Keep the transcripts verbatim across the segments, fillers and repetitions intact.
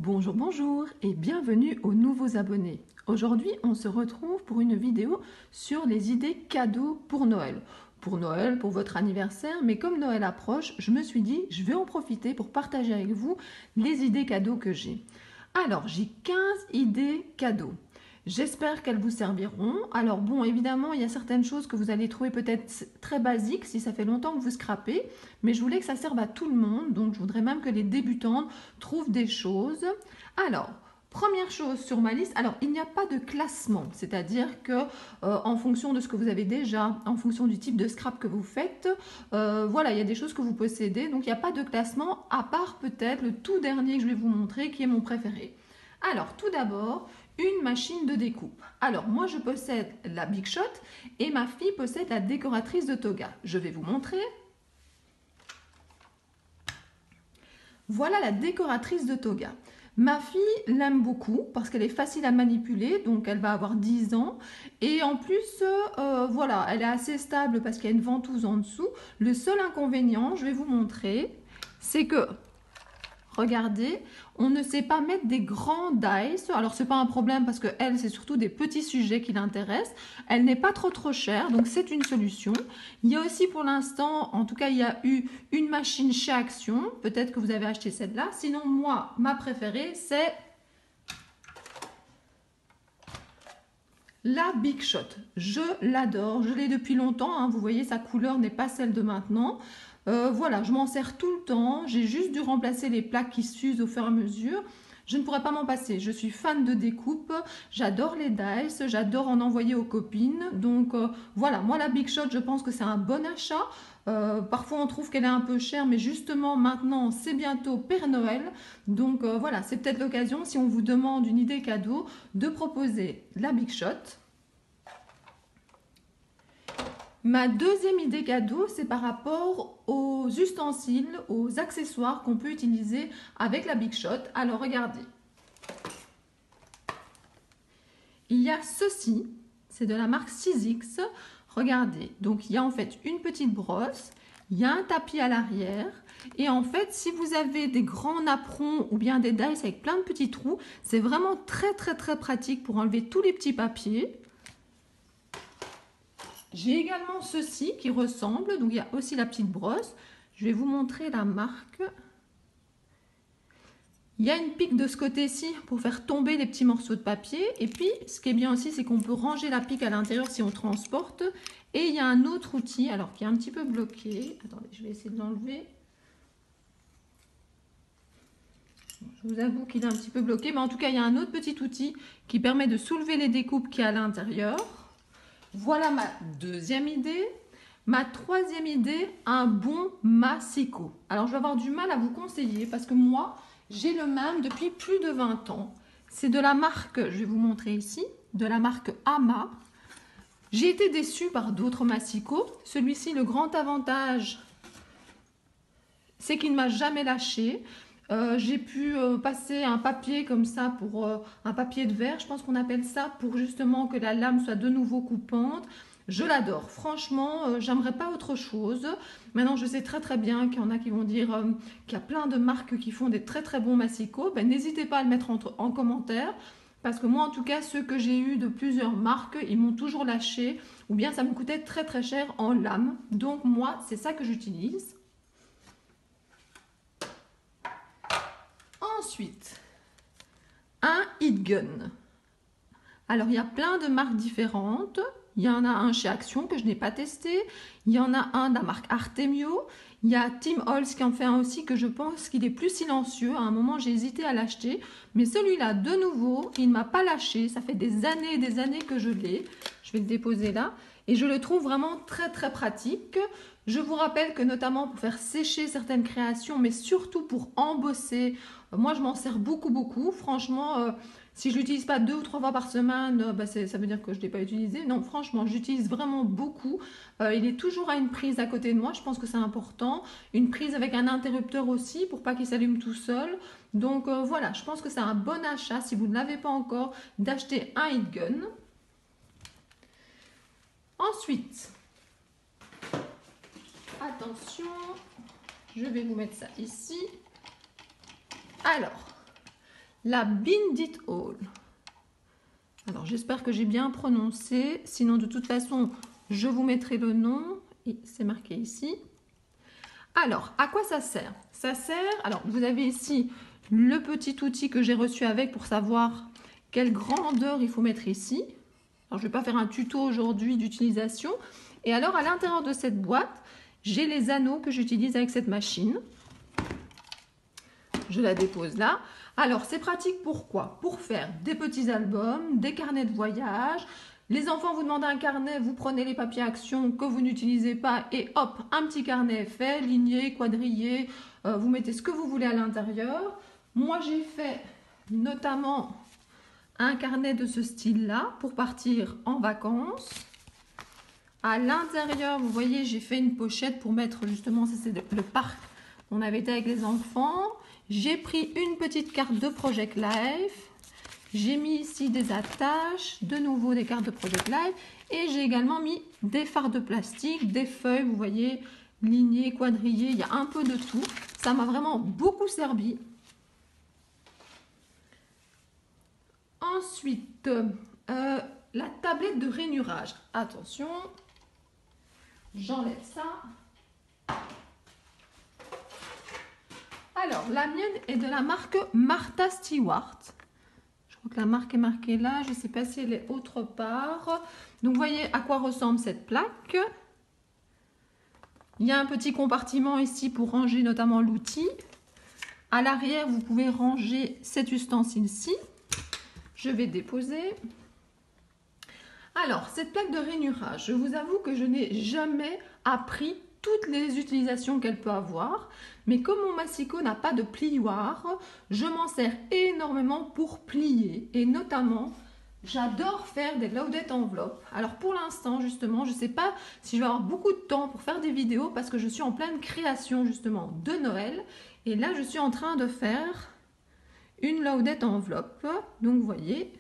Bonjour, bonjour et bienvenue aux nouveaux abonnés. Aujourd'hui, on se retrouve pour une vidéo sur les idées cadeaux pour Noël. Pour Noël, pour votre anniversaire, mais comme Noël approche, je me suis dit, je vais en profiter pour partager avec vous les idées cadeaux que j'ai. Alors, j'ai quinze idées cadeaux. J'espère qu'elles vous serviront. Alors bon, évidemment, il y a certaines choses que vous allez trouver peut-être très basiques si ça fait longtemps que vous scrapez, mais je voulais que ça serve à tout le monde, donc je voudrais même que les débutantes trouvent des choses. Alors, première chose sur ma liste, alors il n'y a pas de classement, c'est-à-dire que euh, en fonction de ce que vous avez déjà, en fonction du type de scrap que vous faites, euh, voilà, il y a des choses que vous possédez, donc il n'y a pas de classement, à part peut-être le tout dernier que je vais vous montrer, qui est mon préféré. Alors, tout d'abord, une machine de découpe. Alors, moi, je possède la Big Shot et ma fille possède la décoratrice de toga. Je vais vous montrer. Voilà la décoratrice de toga. Ma fille l'aime beaucoup parce qu'elle est facile à manipuler, donc elle va avoir dix ans. Et en plus, euh, voilà, elle est assez stable parce qu'il y a une ventouse en dessous. Le seul inconvénient, je vais vous montrer, c'est que regardez, on ne sait pas mettre des grands dice. Alors, ce n'est pas un problème parce que elle, c'est surtout des petits sujets qui l'intéressent. Elle n'est pas trop trop chère, donc c'est une solution. Il y a aussi pour l'instant, en tout cas, il y a eu une machine chez Action. Peut-être que vous avez acheté celle-là. Sinon, moi, ma préférée, c'est la Big Shot. Je l'adore. Je l'ai depuis longtemps. Hein. Vous voyez, sa couleur n'est pas celle de maintenant. Euh, voilà, je m'en sers tout le temps. J'ai juste dû remplacer les plaques qui s'usent au fur et à mesure. Je ne pourrais pas m'en passer. Je suis fan de découpe. J'adore les dice. J'adore en envoyer aux copines. Donc euh, voilà, moi la Big Shot, je pense que c'est un bon achat. Euh, parfois on trouve qu'elle est un peu chère, mais justement maintenant c'est bientôt Père Noël. Donc euh, voilà, c'est peut-être l'occasion, si on vous demande une idée cadeau, de proposer la Big Shot. Ma deuxième idée cadeau, c'est par rapport aux ustensiles, aux accessoires qu'on peut utiliser avec la Big Shot. Alors regardez, il y a ceci, c'est de la marque six X. Regardez, donc il y a en fait une petite brosse, il y a un tapis à l'arrière. Et en fait, si vous avez des grands napperons ou bien des dice avec plein de petits trous, c'est vraiment très très très pratique pour enlever tous les petits papiers. J'ai également ceci qui ressemble, donc il y a aussi la petite brosse. Je vais vous montrer la marque. Il y a une pique de ce côté-ci pour faire tomber les petits morceaux de papier. Et puis, ce qui est bien aussi, c'est qu'on peut ranger la pique à l'intérieur si on transporte. Et il y a un autre outil, alors qui est un petit peu bloqué. Attendez, je vais essayer de l'enlever. Je vous avoue qu'il est un petit peu bloqué, mais en tout cas, il y a un autre petit outil qui permet de soulever les découpes qui est à l'intérieur. Voilà ma deuxième idée. Ma troisième idée, un bon massicot. Alors, je vais avoir du mal à vous conseiller parce que moi, j'ai le même depuis plus de vingt ans. C'est de la marque, je vais vous montrer ici, de la marque Ama. J'ai été déçue par d'autres massicots. Celui-ci, le grand avantage, c'est qu'il ne m'a jamais lâché. Euh, j'ai pu euh, passer un papier comme ça pour euh, un papier de verre, je pense qu'on appelle ça, pour justement que la lame soit de nouveau coupante. Je l'adore, franchement, euh, j'aimerais pas autre chose. Maintenant, je sais très très bien qu'il y en a qui vont dire euh, qu'il y a plein de marques qui font des très très bons massicots. Ben, n'hésitez pas à le mettre entre, en commentaire, parce que moi en tout cas, ceux que j'ai eu de plusieurs marques, ils m'ont toujours lâché, ou bien ça me coûtait très très cher en lame. Donc moi, c'est ça que j'utilise. Ensuite, un heat gun. Alors, il y a plein de marques différentes. Il y en a un chez Action que je n'ai pas testé. Il y en a un de la marque Artemio. Il y a Tim Holtz qui en fait un aussi que je pense qu'il est plus silencieux. À un moment, j'ai hésité à l'acheter. Mais celui-là, de nouveau, il ne m'a pas lâché. Ça fait des années et des années que je l'ai. Je vais le déposer là. Et je le trouve vraiment très très pratique. Je vous rappelle que notamment pour faire sécher certaines créations, mais surtout pour embosser, moi je m'en sers beaucoup beaucoup. Franchement, euh, si je l'utilise pas deux ou trois fois par semaine, euh, bah ça veut dire que je ne l'ai pas utilisé. Non, franchement, j'utilise vraiment beaucoup. Euh, il est toujours à une prise à côté de moi, je pense que c'est important. Une prise avec un interrupteur aussi pour pas qu'il s'allume tout seul. Donc euh, voilà, je pense que c'est un bon achat si vous ne l'avez pas encore d'acheter un heat gun. Ensuite, attention, je vais vous mettre ça ici. Alors, la Bindit Hall. Alors, j'espère que j'ai bien prononcé. Sinon, de toute façon, je vous mettrai le nom. C'est marqué ici. Alors, à quoi ça sert? Ça sert... Alors, vous avez ici le petit outil que j'ai reçu avec pour savoir quelle grandeur il faut mettre ici. Alors, je ne vais pas faire un tuto aujourd'hui d'utilisation. Et alors, à l'intérieur de cette boîte, j'ai les anneaux que j'utilise avec cette machine. Je la dépose là. Alors, c'est pratique pourquoi? Pour faire des petits albums, des carnets de voyage. Les enfants vous demandent un carnet, vous prenez les papiers action que vous n'utilisez pas et hop, un petit carnet est fait, ligné, quadrillé, euh, vous mettez ce que vous voulez à l'intérieur. Moi, j'ai fait notamment un carnet de ce style-là pour partir en vacances. À l'intérieur, vous voyez, j'ai fait une pochette pour mettre justement, ça c'est le parc. On avait été avec les enfants. J'ai pris une petite carte de Project Life. J'ai mis ici des attaches, de nouveau des cartes de Project Life. Et j'ai également mis des fards de plastique, des feuilles, vous voyez, lignées, quadrillées. Il y a un peu de tout. Ça m'a vraiment beaucoup servi. Ensuite, euh, la tablette de rainurage. Attention, j'enlève ça. Alors, la mienne est de la marque Martha Stewart. Je crois que la marque est marquée là. Je ne sais pas si elle est autre part. Donc, vous voyez à quoi ressemble cette plaque. Il y a un petit compartiment ici pour ranger notamment l'outil. À l'arrière, vous pouvez ranger cet ustensile-ci. Je vais déposer. Alors, cette plaque de rainurage, je vous avoue que je n'ai jamais appris toutes les utilisations qu'elle peut avoir. Mais comme mon massicot n'a pas de plioir, je m'en sers énormément pour plier. Et notamment, j'adore faire des loaded enveloppes. Alors pour l'instant, justement, je ne sais pas si je vais avoir beaucoup de temps pour faire des vidéos parce que je suis en pleine création justement de Noël. Et là, je suis en train de faire une loaded enveloppe. Donc vous voyez...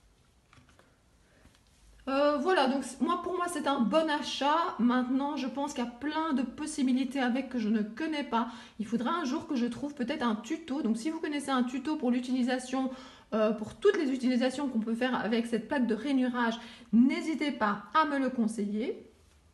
Euh, voilà, donc moi pour moi c'est un bon achat. Maintenant je pense qu'il y a plein de possibilités avec que je ne connais pas. Il faudra un jour que je trouve peut-être un tuto. Donc si vous connaissez un tuto pour l'utilisation, euh, pour toutes les utilisations qu'on peut faire avec cette plaque de rainurage, n'hésitez pas à me le conseiller.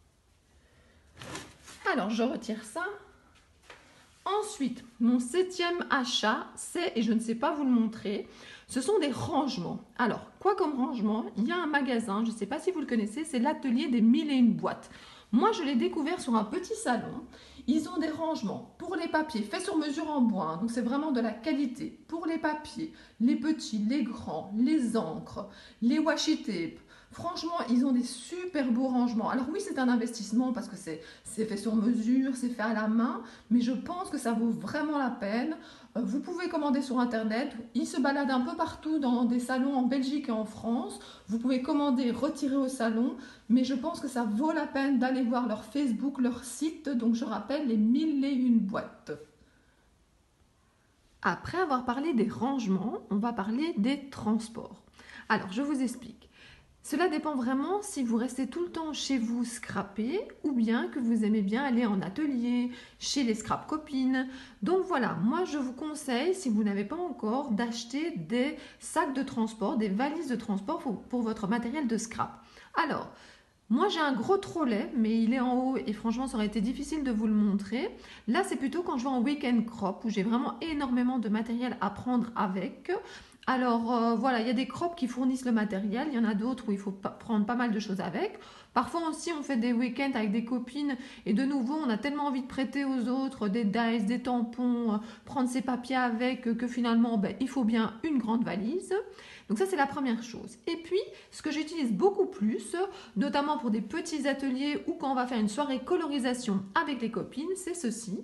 Alors je retire ça. Ensuite, mon septième achat, c'est, et je ne sais pas vous le montrer, ce sont des rangements. Alors, quoi comme rangement? Il y a un magasin, je ne sais pas si vous le connaissez, c'est l'atelier des mille et une boîtes. Moi, je l'ai découvert sur un petit salon. Ils ont des rangements pour les papiers faits sur mesure en bois, hein, donc c'est vraiment de la qualité. Pour les papiers, les petits, les grands, les encres, les washi tape. Franchement, ils ont des super beaux rangements. Alors oui, c'est un investissement parce que c'est fait sur mesure, c'est fait à la main, mais je pense que ça vaut vraiment la peine. Euh, vous pouvez commander sur Internet. Ils se baladent un peu partout dans des salons en Belgique et en France. Vous pouvez commander, retirer au salon, mais je pense que ça vaut la peine d'aller voir leur Facebook, leur site. Donc je rappelle, les mille et une boîtes. Après avoir parlé des rangements, on va parler des transports. Alors, je vous explique. Cela dépend vraiment si vous restez tout le temps chez vous scraper ou bien que vous aimez bien aller en atelier, chez les scrap copines. Donc voilà, moi je vous conseille, si vous n'avez pas encore, d'acheter des sacs de transport, des valises de transport pour, pour votre matériel de scrap. Alors, moi j'ai un gros trolley, mais il est en haut et franchement ça aurait été difficile de vous le montrer. Là c'est plutôt quand je vais en week-end crop où j'ai vraiment énormément de matériel à prendre avec. Alors euh, voilà, il y a des crops qui fournissent le matériel, il y en a d'autres où il faut pa- prendre pas mal de choses avec. Parfois aussi on fait des week-ends avec des copines et de nouveau on a tellement envie de prêter aux autres des dies, des tampons, euh, prendre ses papiers avec euh, que finalement ben, il faut bien une grande valise. Donc ça c'est la première chose. Et puis ce que j'utilise beaucoup plus, notamment pour des petits ateliers ou quand on va faire une soirée colorisation avec les copines, c'est ceci.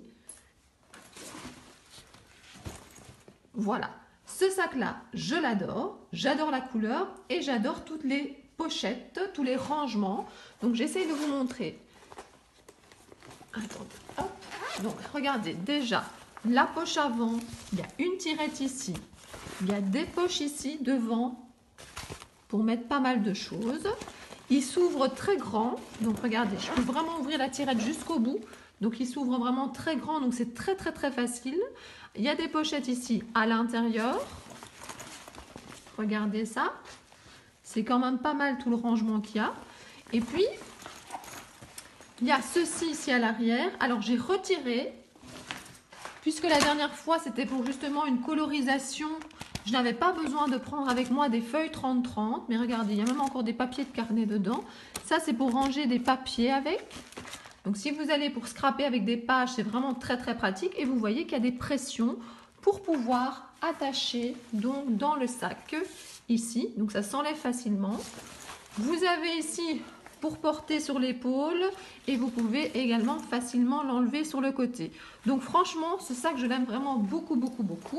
Voilà. Ce sac-là, je l'adore, j'adore la couleur et j'adore toutes les pochettes, tous les rangements. Donc, j'essaie de vous montrer. Attendez, hop. Donc, regardez, déjà, la poche avant, il y a une tirette ici. Il y a des poches ici, devant, pour mettre pas mal de choses. Il s'ouvre très grand. Donc, regardez, je peux vraiment ouvrir la tirette jusqu'au bout. Donc, il s'ouvre vraiment très grand. Donc, c'est très, très, très facile. Il y a des pochettes ici à l'intérieur. Regardez ça. C'est quand même pas mal tout le rangement qu'il y a. Et puis, il y a ceci ici à l'arrière. Alors, j'ai retiré, puisque la dernière fois, c'était pour justement une colorisation. Je n'avais pas besoin de prendre avec moi des feuilles trente trente. Mais regardez, il y a même encore des papiers de carnet dedans. Ça, c'est pour ranger des papiers avec. Donc, si vous allez pour scraper avec des pages, c'est vraiment très, très pratique. Et vous voyez qu'il y a des pressions pour pouvoir attacher donc dans le sac ici. Donc, ça s'enlève facilement. Vous avez ici pour porter sur l'épaule et vous pouvez également facilement l'enlever sur le côté. Donc, franchement, ce sac, je l'aime vraiment beaucoup, beaucoup, beaucoup.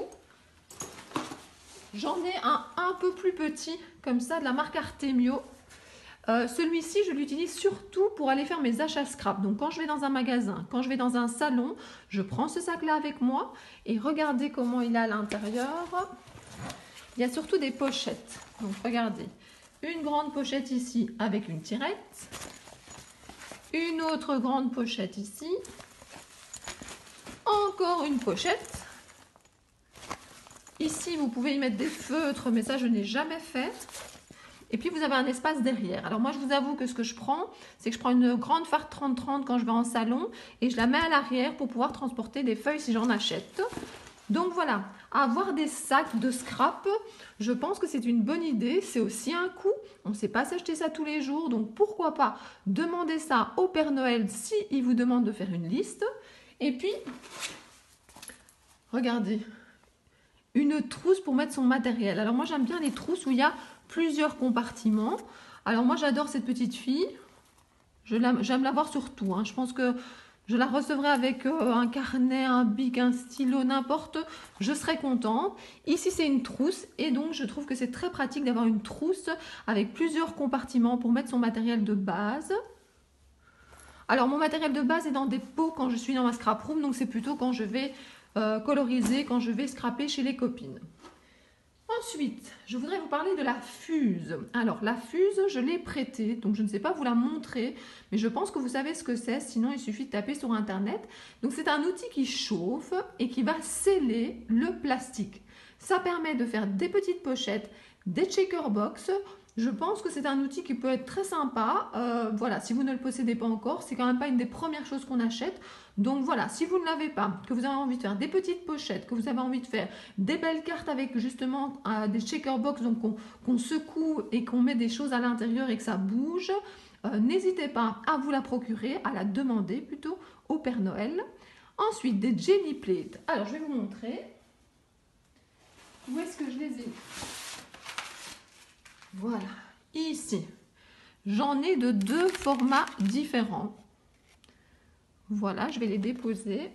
J'en ai un un peu plus petit, comme ça, de la marque Artemio. Euh, Celui-ci, je l'utilise surtout pour aller faire mes achats scrap. Donc, quand je vais dans un magasin, quand je vais dans un salon, je prends ce sac-là avec moi. Et regardez comment il a à l'intérieur. Il y a surtout des pochettes. Donc, regardez. Une grande pochette ici avec une tirette. Une autre grande pochette ici. Encore une pochette. Ici, vous pouvez y mettre des feutres, mais ça, je n'ai jamais fait. Et puis, vous avez un espace derrière. Alors, moi, je vous avoue que ce que je prends, c'est que je prends une grande farde trente trente quand je vais en salon et je la mets à l'arrière pour pouvoir transporter des feuilles si j'en achète. Donc, voilà. Avoir des sacs de scrap, je pense que c'est une bonne idée. C'est aussi un coût. On ne sait pas s'acheter ça tous les jours. Donc, pourquoi pas demander ça au Père Noël s'il vous demande de faire une liste. Et puis, regardez. Une trousse pour mettre son matériel. Alors, moi, j'aime bien les trousses où il y a plusieurs compartiments. Alors moi j'adore cette petite fille, j'aime la voir sur tout, hein. Je pense que je la recevrai avec euh, un carnet, un bic, un stylo, n'importe, je serai contente. Ici c'est une trousse et donc je trouve que c'est très pratique d'avoir une trousse avec plusieurs compartiments pour mettre son matériel de base. Alors mon matériel de base est dans des pots quand je suis dans ma scrap room, donc c'est plutôt quand je vais euh, coloriser, quand je vais scraper chez les copines. Ensuite, je voudrais vous parler de la fuse. Alors, la fuse, je l'ai prêtée, donc je ne sais pas vous la montrer, mais je pense que vous savez ce que c'est, sinon il suffit de taper sur Internet. Donc, c'est un outil qui chauffe et qui va sceller le plastique. Ça permet de faire des petites pochettes, des checker box. Je pense que c'est un outil qui peut être très sympa. Euh, voilà, si vous ne le possédez pas encore, c'est quand même pas une des premières choses qu'on achète. Donc voilà, si vous ne l'avez pas, que vous avez envie de faire des petites pochettes, que vous avez envie de faire des belles cartes avec justement euh, des checker box, donc qu'on qu'on secoue et qu'on met des choses à l'intérieur et que ça bouge, euh, n'hésitez pas à vous la procurer, à la demander plutôt au Père Noël. Ensuite, des jelly plates. Alors, je vais vous montrer. Où est-ce que je les ai? Voilà, ici. J'en ai de deux formats différents. Voilà, je vais les déposer.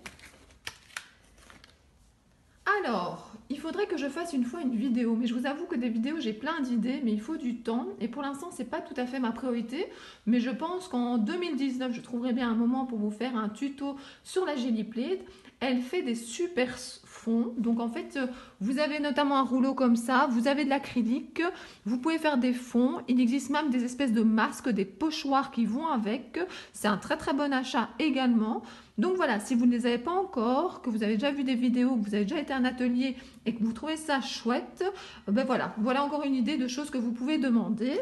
Alors, il faudrait que je fasse une fois une vidéo, mais je vous avoue que des vidéos, j'ai plein d'idées, mais il faut du temps. Et pour l'instant, ce n'est pas tout à fait ma priorité, mais je pense qu'en deux mille dix-neuf, je trouverai bien un moment pour vous faire un tuto sur la Jelly Plate. Elle fait des super fonds. Donc en fait, vous avez notamment un rouleau comme ça, vous avez de l'acrylique, vous pouvez faire des fonds. Il existe même des espèces de masques, des pochoirs qui vont avec. C'est un très très bon achat également. Donc voilà, si vous ne les avez pas encore, que vous avez déjà vu des vidéos, que vous avez déjà été à un atelier et que vous trouvez ça chouette, ben voilà, voilà encore une idée de choses que vous pouvez demander.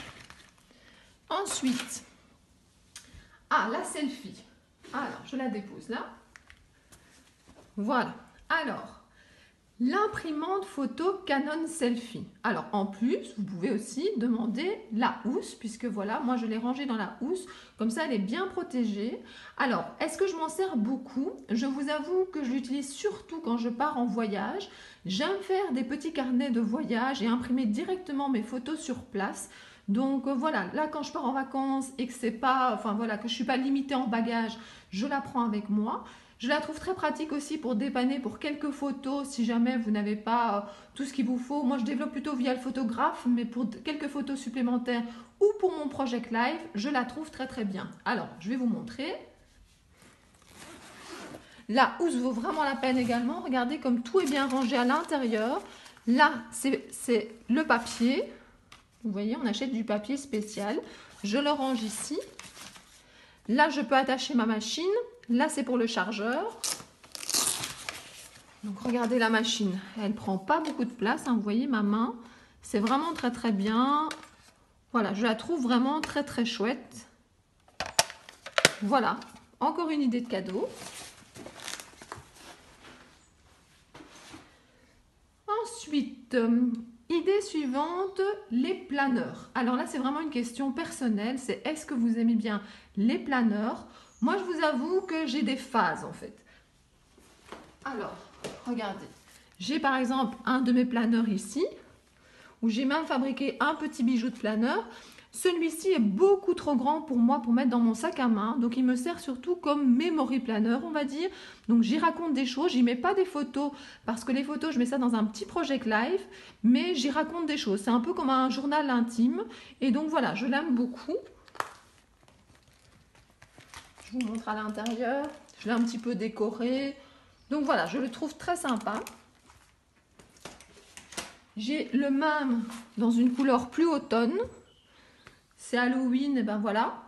Ensuite, ah, la selfie. Alors, je la dépose là. Voilà. Alors, l'imprimante photo Canon Selfie. Alors, en plus, vous pouvez aussi demander la housse, puisque voilà, moi, je l'ai rangée dans la housse. Comme ça, elle est bien protégée. Alors, est-ce que je m'en sers beaucoup? Je vous avoue que je l'utilise surtout quand je pars en voyage. J'aime faire des petits carnets de voyage et imprimer directement mes photos sur place. Donc euh, voilà, là quand je pars en vacances et que c'est pas, enfin voilà, que je suis pas limitée en bagages, je la prends avec moi. Je la trouve très pratique aussi pour dépanner pour quelques photos si jamais vous n'avez pas euh, tout ce qu'il vous faut. Moi, je développe plutôt via le photographe, mais pour quelques photos supplémentaires ou pour mon Project Live, je la trouve très très bien. Alors, je vais vous montrer. La housse vaut vraiment la peine également. Regardez comme tout est bien rangé à l'intérieur. Là, c'est le papier. Vous voyez, on achète du papier spécial. Je le range ici. Là, je peux attacher ma machine. Là, c'est pour le chargeur. Donc, regardez la machine. Elle ne prend pas beaucoup de place. Hein. Vous voyez ma main. C'est vraiment très très bien. Voilà, je la trouve vraiment très très chouette. Voilà, encore une idée de cadeau. Ensuite, euh, idée suivante, les planeurs. Alors là, c'est vraiment une question personnelle. C'est est-ce que vous aimez bien les planeurs? Moi, je vous avoue que j'ai des phases en fait. Alors, regardez. J'ai par exemple un de mes planeurs ici, où j'ai même fabriqué un petit bijou de planeur. Celui-ci est beaucoup trop grand pour moi pour mettre dans mon sac à main. Donc, il me sert surtout comme memory planner, on va dire. Donc, j'y raconte des choses. J'y mets pas des photos parce que les photos, je mets ça dans un petit project live. Mais j'y raconte des choses. C'est un peu comme un journal intime. Et donc, voilà, je l'aime beaucoup. Je vous montre à l'intérieur. Je l'ai un petit peu décoré. Donc, voilà, je le trouve très sympa. J'ai le même dans une couleur plus automne. C'est Halloween, et ben voilà.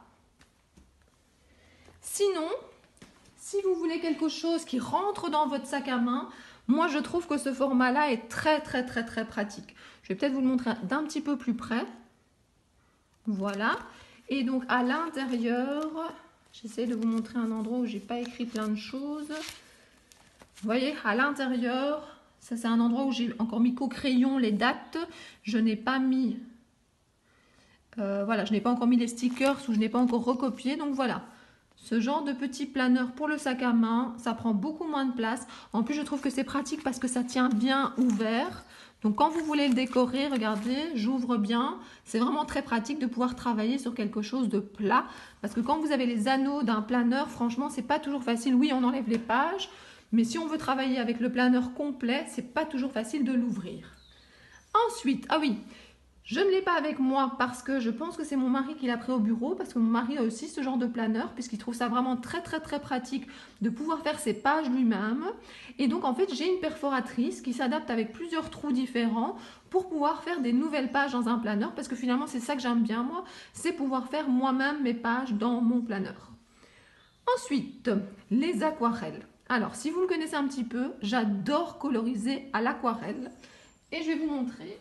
Sinon, si vous voulez quelque chose qui rentre dans votre sac à main, moi je trouve que ce format-là est très très très très pratique. Je vais peut-être vous le montrer d'un petit peu plus près. Voilà. Et donc à l'intérieur, j'essaie de vous montrer un endroit où j'ai pas écrit plein de choses. Vous voyez, à l'intérieur, ça c'est un endroit où j'ai encore mis qu'au crayon les dates. Je n'ai pas mis... Euh, voilà, je n'ai pas encore mis les stickers ou je n'ai pas encore recopié. Donc voilà, ce genre de petit planeur pour le sac à main, ça prend beaucoup moins de place. En plus, je trouve que c'est pratique parce que ça tient bien ouvert. Donc quand vous voulez le décorer, regardez, j'ouvre bien. C'est vraiment très pratique de pouvoir travailler sur quelque chose de plat. Parce que quand vous avez les anneaux d'un planeur, franchement, c'est pas toujours facile. Oui, on enlève les pages. Mais si on veut travailler avec le planeur complet, c'est pas toujours facile de l'ouvrir. Ensuite, ah oui, je ne l'ai pas avec moi parce que je pense que c'est mon mari qui l'a pris au bureau, parce que mon mari a aussi ce genre de planeur, puisqu'il trouve ça vraiment très très très pratique de pouvoir faire ses pages lui-même. Et donc en fait, j'ai une perforatrice qui s'adapte avec plusieurs trous différents pour pouvoir faire des nouvelles pages dans un planeur, parce que finalement c'est ça que j'aime bien moi, c'est pouvoir faire moi-même mes pages dans mon planeur. Ensuite, les aquarelles. Alors si vous me connaissez un petit peu, j'adore coloriser à l'aquarelle et je vais vous montrer.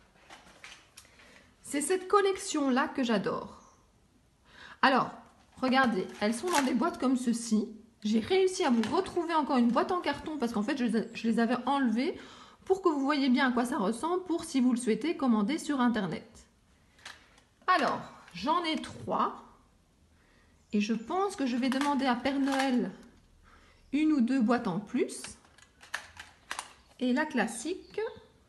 C'est cette collection-là que j'adore. Alors, regardez, elles sont dans des boîtes comme ceci. J'ai réussi à vous retrouver encore une boîte en carton parce qu'en fait, je, je les avais enlevées pour que vous voyez bien à quoi ça ressemble pour, si vous le souhaitez, commander sur Internet. Alors, j'en ai trois. Et je pense que je vais demander à Père Noël une ou deux boîtes en plus. Et la classique...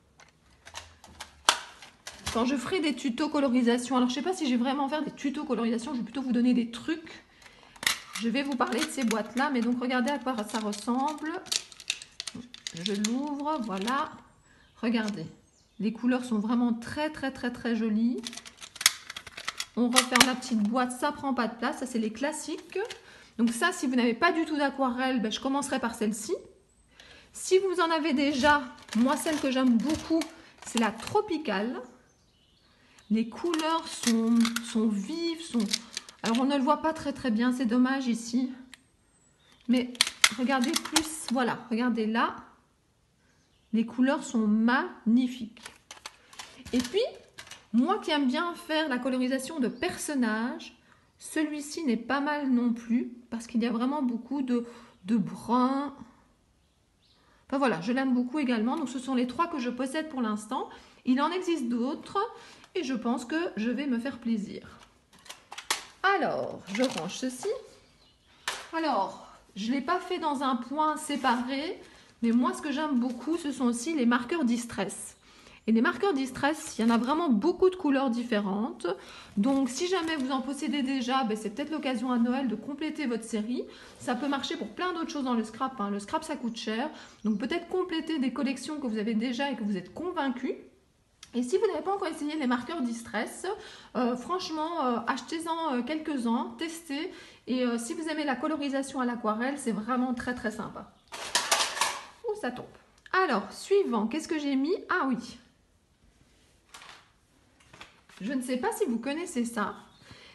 Quand je ferai des tutos colorisation, alors je ne sais pas si je vais vraiment faire des tutos colorisation, je vais plutôt vous donner des trucs. Je vais vous parler de ces boîtes-là, mais donc regardez à quoi ça ressemble. Je l'ouvre, voilà. Regardez, les couleurs sont vraiment très très très très jolies. On referme la petite boîte, ça prend pas de place, ça c'est les classiques. Donc ça, si vous n'avez pas du tout d'aquarelle, ben, je commencerai par celle-ci. Si vous en avez déjà, moi celle que j'aime beaucoup, c'est la tropicale. Les couleurs sont, sont vives, sont... Alors on ne le voit pas très très bien, c'est dommage ici. Mais regardez plus, voilà, regardez là. Les couleurs sont magnifiques. Et puis, moi qui aime bien faire la colorisation de personnages, celui-ci n'est pas mal non plus, parce qu'il y a vraiment beaucoup de, de brun. Enfin voilà, je l'aime beaucoup également. Donc ce sont les trois que je possède pour l'instant. Il en existe d'autres. Et je pense que je vais me faire plaisir. Alors, je range ceci. Alors, je ne l'ai pas fait dans un point séparé, mais moi, ce que j'aime beaucoup, ce sont aussi les marqueurs distress. Et les marqueurs distress, il y en a vraiment beaucoup de couleurs différentes. Donc, si jamais vous en possédez déjà, ben, c'est peut-être l'occasion à Noël de compléter votre série. Ça peut marcher pour plein d'autres choses dans le scrap. Hein. Le scrap, ça coûte cher. Donc, peut-être compléter des collections que vous avez déjà et que vous êtes convaincus. Et si vous n'avez pas encore essayé les marqueurs distress, euh, franchement, euh, achetez-en euh, quelques-uns, testez. Et euh, si vous aimez la colorisation à l'aquarelle, c'est vraiment très très sympa. Ouh, ça tombe. Alors, suivant, qu'est-ce que j'ai mis? Ah oui. Je ne sais pas si vous connaissez ça.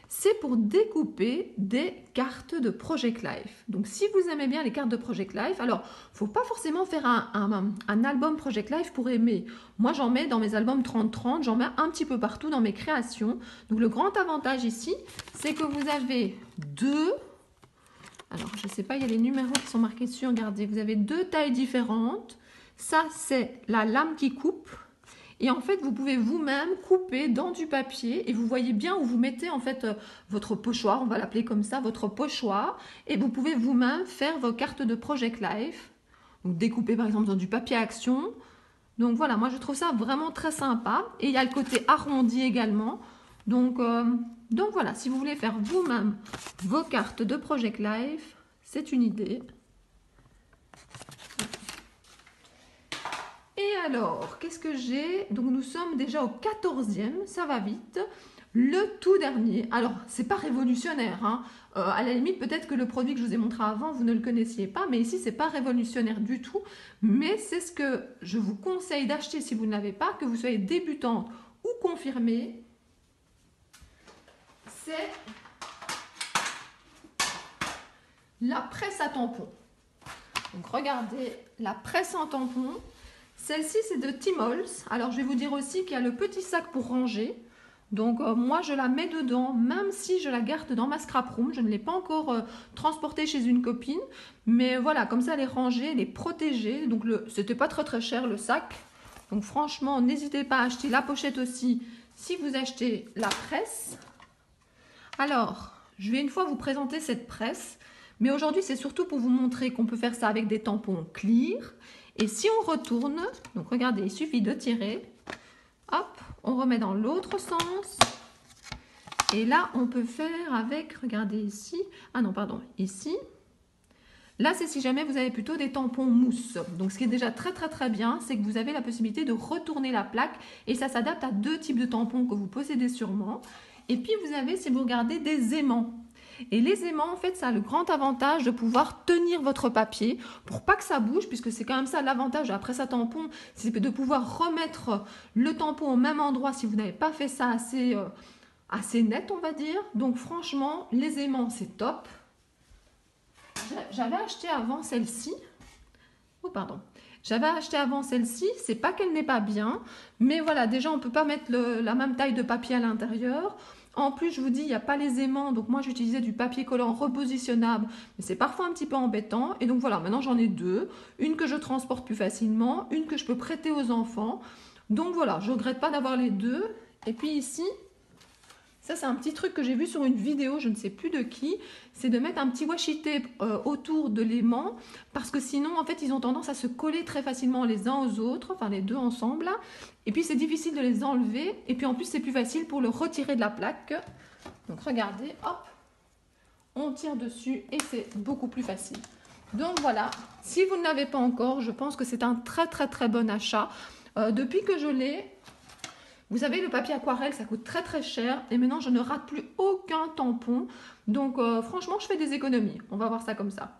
c'est pour découper des cartes de Project Life. Donc si vous aimez bien les cartes de Project Life, alors il ne faut pas forcément faire un, un, un album Project Life pour aimer. Moi j'en mets dans mes albums trente trente, j'en mets un petit peu partout dans mes créations. Donc le grand avantage ici, c'est que vous avez deux, alors je ne sais pas, il y a les numéros qui sont marqués dessus, regardez, vous avez deux tailles différentes. Ça c'est la lame qui coupe. Et en fait, vous pouvez vous-même couper dans du papier et vous voyez bien où vous mettez en fait euh, votre pochoir, on va l'appeler comme ça, votre pochoir. Et vous pouvez vous-même faire vos cartes de Project Life. Donc découper par exemple dans du papier action. Donc voilà, moi je trouve ça vraiment très sympa. Et il y a le côté arrondi également. Donc, euh, donc voilà, si vous voulez faire vous-même vos cartes de Project Life, c'est une idée. Et alors, qu'est-ce que j'ai? Donc nous sommes déjà au quatorzième, ça va vite. Le tout dernier, alors c'est pas révolutionnaire, hein. euh, à la limite peut-être que le produit que je vous ai montré avant, vous ne le connaissiez pas, mais ici c'est pas révolutionnaire du tout, mais c'est ce que je vous conseille d'acheter si vous ne l'avez pas, que vous soyez débutante ou confirmée. C'est la presse à tampons. Donc regardez, la presse en tampon. Celle-ci, c'est de Timols. Alors, je vais vous dire aussi qu'il y a le petit sac pour ranger. Donc, euh, moi, je la mets dedans, même si je la garde dans ma scrap room. Je ne l'ai pas encore euh, transportée chez une copine. Mais voilà, comme ça, elle est rangée, elle est protégée. Donc, c'était pas très très cher, le sac. Donc, franchement, n'hésitez pas à acheter la pochette aussi si vous achetez la presse. Alors, je vais une fois vous présenter cette presse. Mais aujourd'hui, c'est surtout pour vous montrer qu'on peut faire ça avec des tampons clear. Et si on retourne, donc regardez, il suffit de tirer, hop, on remet dans l'autre sens. Et là, on peut faire avec, regardez ici, ah non, pardon, ici. Là, c'est si jamais vous avez plutôt des tampons mousse. Donc, ce qui est déjà très, très, très bien, c'est que vous avez la possibilité de retourner la plaque. Et ça s'adapte à deux types de tampons que vous possédez sûrement. Et puis, vous avez, si vous regardez, des aimants. Et les aimants, en fait, ça a le grand avantage de pouvoir tenir votre papier pour pas que ça bouge, puisque c'est quand même ça l'avantage après ça tampon, c'est de pouvoir remettre le tampon au même endroit si vous n'avez pas fait ça assez, euh, assez net, on va dire. Donc franchement, les aimants, c'est top. J'avais acheté avant celle-ci. Oh, pardon. J'avais acheté avant celle-ci, c'est pas qu'elle n'est pas bien, mais voilà, déjà on peut pas mettre le, la même taille de papier à l'intérieur. En plus, je vous dis, il n'y a pas les aimants, donc moi j'utilisais du papier collant repositionnable, mais c'est parfois un petit peu embêtant. Et donc voilà, maintenant j'en ai deux, une que je transporte plus facilement, une que je peux prêter aux enfants. Donc voilà, je ne regrette pas d'avoir les deux. Et puis ici, ça c'est un petit truc que j'ai vu sur une vidéo, je ne sais plus de qui, c'est de mettre un petit washi tape euh, autour de l'aimant, parce que sinon en fait ils ont tendance à se coller très facilement les uns aux autres, enfin les deux ensemble là. Et puis c'est difficile de les enlever, et puis en plus c'est plus facile pour le retirer de la plaque. Donc regardez, hop, on tire dessus et c'est beaucoup plus facile. Donc voilà, si vous ne l'avez pas encore, je pense que c'est un très très très bon achat. Euh, depuis que je l'ai, vous savez, le papier aquarelle, ça coûte très très cher et maintenant je ne rate plus aucun tampon. Donc euh, franchement, je fais des économies. On va voir ça comme ça.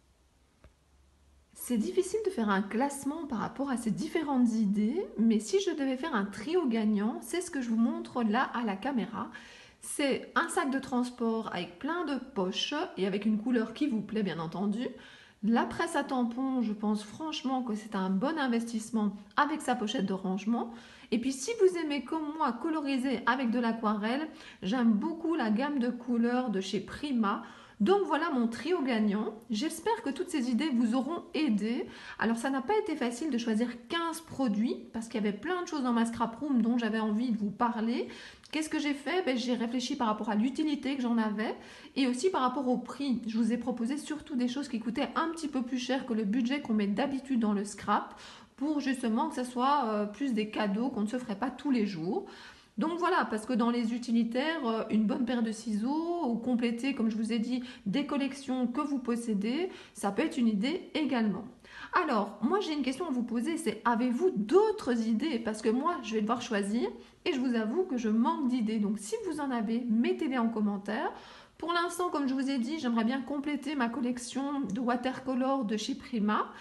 C'est difficile de faire un classement par rapport à ces différentes idées, mais si je devais faire un trio gagnant, c'est ce que je vous montre là à la caméra. C'est un sac de transport avec plein de poches et avec une couleur qui vous plaît bien entendu. La presse à tampons, je pense franchement que c'est un bon investissement avec sa pochette de rangement. Et puis si vous aimez comme moi coloriser avec de l'aquarelle, j'aime beaucoup la gamme de couleurs de chez Prima. Donc voilà mon trio gagnant. J'espère que toutes ces idées vous auront aidé. Alors ça n'a pas été facile de choisir quinze produits parce qu'il y avait plein de choses dans ma scrap room dont j'avais envie de vous parler. Qu'est-ce que j'ai fait? Ben, j'ai réfléchi par rapport à l'utilité que j'en avais et aussi par rapport au prix. Je vous ai proposé surtout des choses qui coûtaient un petit peu plus cher que le budget qu'on met d'habitude dans le scrap pour justement que ce soit euh, plus des cadeaux qu'on ne se ferait pas tous les jours. Donc voilà, parce que dans les utilitaires, une bonne paire de ciseaux ou compléter, comme je vous ai dit, des collections que vous possédez, ça peut être une idée également. Alors, moi j'ai une question à vous poser, c'est avez-vous d'autres idées? Parce que moi, je vais devoir choisir et je vous avoue que je manque d'idées. Donc si vous en avez, mettez-les en commentaire. Pour l'instant, comme je vous ai dit, j'aimerais bien compléter ma collection de watercolor de chez Prima.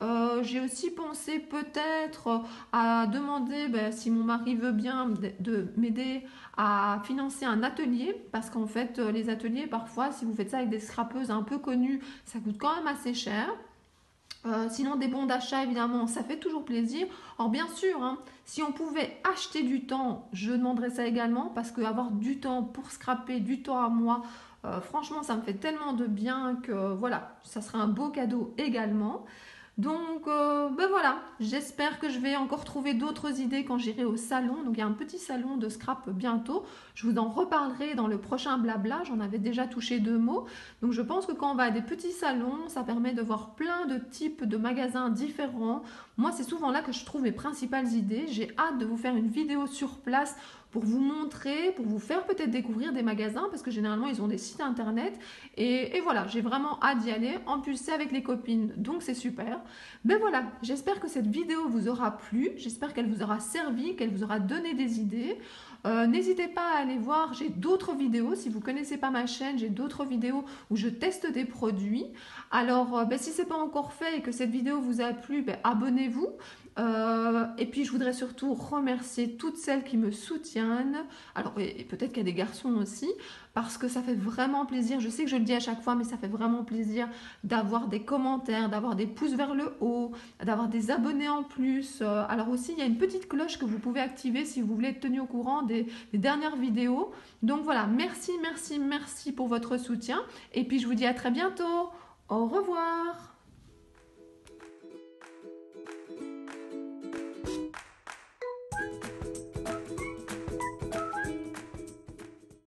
Euh, j'ai aussi pensé peut-être à demander ben, si mon mari veut bien de, de m'aider à financer un atelier, parce qu'en fait les ateliers parfois si vous faites ça avec des scrapeuses un peu connues, ça coûte quand même assez cher. Euh, sinon, des bons d'achat, évidemment, ça fait toujours plaisir. Alors, bien sûr, hein, si on pouvait acheter du temps, je demanderais ça également, parce qu'avoir du temps pour scraper, du temps à moi, euh, franchement, ça me fait tellement de bien que voilà, ça serait un beau cadeau également. Donc, euh, ben voilà, j'espère que je vais encore trouver d'autres idées quand j'irai au salon. Donc, il y a un petit salon de scrap bientôt. Je vous en reparlerai dans le prochain blabla. J'en avais déjà touché deux mots. Donc, je pense que quand on va à des petits salons, ça permet de voir plein de types de magasins différents. Moi, c'est souvent là que je trouve mes principales idées. J'ai hâte de vous faire une vidéo sur place pour vous montrer, pour vous faire peut-être découvrir des magasins, parce que généralement, ils ont des sites internet. Et, et voilà, j'ai vraiment hâte d'y aller. En plus, c'est avec les copines, donc c'est super. Ben voilà, j'espère que cette vidéo vous aura plu. J'espère qu'elle vous aura servi, qu'elle vous aura donné des idées. Euh, N'hésitez pas à aller voir, j'ai d'autres vidéos. Si vous ne connaissez pas ma chaîne, j'ai d'autres vidéos où je teste des produits. Alors, euh, ben, si ce n'est pas encore fait et que cette vidéo vous a plu, ben, abonnez-vous. Euh, et puis je voudrais surtout remercier toutes celles qui me soutiennent, alors et, et peut-être qu'il y a des garçons aussi, parce que ça fait vraiment plaisir, je sais que je le dis à chaque fois, mais ça fait vraiment plaisir d'avoir des commentaires, d'avoir des pouces vers le haut, d'avoir des abonnés en plus. Euh, alors aussi il y a une petite cloche que vous pouvez activer si vous voulez être tenu au courant des, des dernières vidéos. Donc voilà, merci, merci, merci pour votre soutien, et puis je vous dis à très bientôt, au revoir.